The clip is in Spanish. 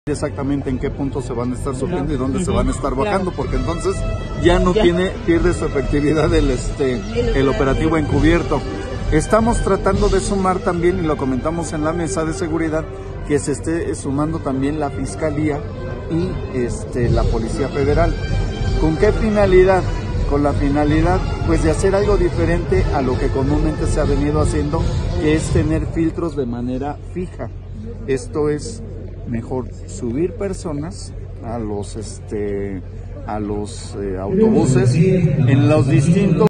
exactamente en qué puntos se van a estar subiendo y dónde se van a estar bajando, porque entonces ya no pierde su efectividad el operativo encubierto. Estamos tratando de sumar también, y lo comentamos en la mesa de seguridad, que se esté sumando también la Fiscalía y la Policía Federal. ¿Con qué finalidad? Con la finalidad pues de hacer algo diferente a lo que comúnmente se ha venido haciendo, que es tener filtros de manera fija. Esto es mejor subir personas a los autobuses en los distintos